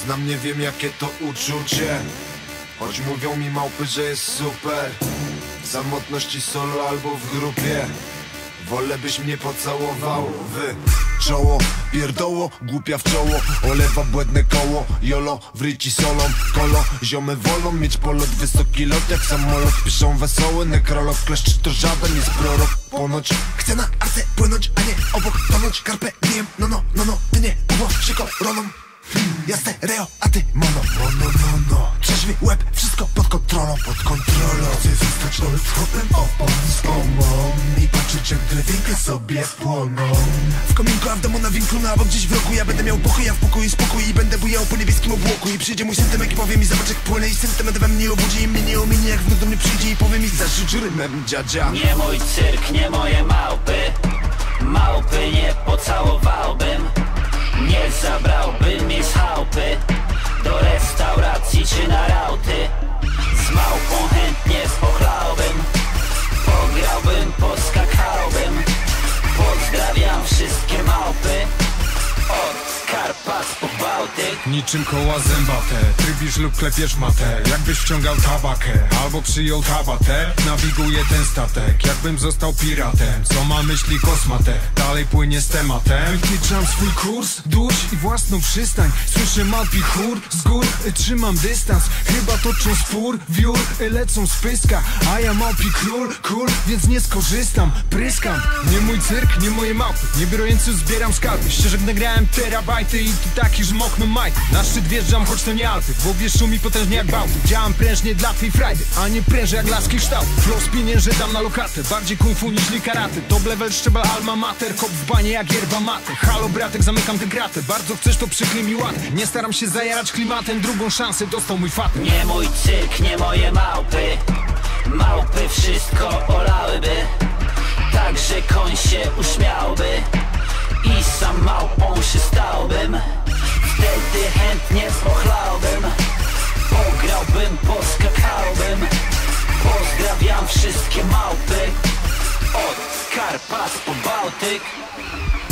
znam, nie wiem jakie to uczucie. Choć mówią mi małpy, że jest super. W samotności solo albo w grupie. Wolę byś mnie pocałował w czoło. Pierdoło, głupia w czoło. Olewa błędne koło. Jolo, wryci solą. Kolo, ziomy wolą mieć polot. Wysoki lot jak samolot. Piszą wesoły nekrolog. Kleszczy to żaden jest prorok. Ponoć chcę na artę płynąć, a nie obok tonąć. Carpe diem, no, ty nie ugław się koroną. Ja stereo, a ty mono. Trzeźwy łeb, wszystko pod kontrolą. Chcę zostać hopem z omą i patrzeć jak drewinka sobie płoną. W kominku, a w domu na winklu, no albo gdzieś w rogu. Ja będę miał pokój, ja w pokoju spokój. I będę bujał po niebieskim obłoku. I przyjdzie mój sentymek i powie mi, zobacz jak płynę. I sentyment we mnie obudzi i mnie nie ominie. Jak wnuk do mnie przyjdzie i powie mi, zarzuć rymem dziadzia. Nie mój cyrk, nie moje małpy. Małpy nie pocałowałbym. Nie zabrałbym mnie z chałupy do restauracji czy na rauty. Z małpą chętnie spochlałbym, pograłbym, poskakałbym. Pozdrawiam wszystkie małpy od Karpat po Bałtyk. Niczym koła zębate, trybisz lub klepiesz matę. Jakbyś wciągał tabakę, albo przyjął tabatę. Nawiguję ten statek, jakbym został piratem. Co ma myśli kosmate, dalej płynie z tematem. Wytyczam swój kurs, dusz i własną przystań. Słyszę małpi chór, z gór trzymam dystans. Chyba toczą spór, wiór, lecą z pyska. A ja małpi król, więc nie skorzystam. Pryskam, nie mój cyrk, nie moje małpy. Nie biorąc zbieram skarby. Szczerze nagrałem terabajty i tu taki, że mokną majty. Na szczyt wjeżdżam, choć to nie Alpy. W głowie szumi potężnie jak bałty. Działam prężnie dla twej frajdy, a nie prężę jak laski kształt. Flow pienięży dam na lokatę. Bardziej kung fu niż karate. Top level szczebel alma mater. Kop w banie jak yerba mate. Halo bratek, zamykam tę kratę. Bardzo chcesz, to przykryj mi łatę. Nie staram się zajarać klimatem. Drugą szansę dostał mój fatem. Nie mój cyrk, nie moje małpy. Małpy wszystko olałyby. Także koń się uśmiałby i sam małpą się stałbym. Wtedy chętnie spochlałbym, pograłbym, poskakałbym. Pozdrawiam wszystkie małpy od Karpat po Bałtyk.